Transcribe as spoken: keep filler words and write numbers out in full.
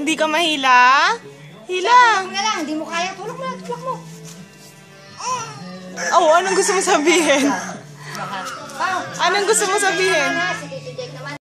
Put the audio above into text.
Hindi ka mahila? Hila. Tulog mo na lang. Hindi mo kaya. Tulog mo na. Tulog mo. Oh, anong gusto mo sabihin? Anong gusto mo sabihin? Sige.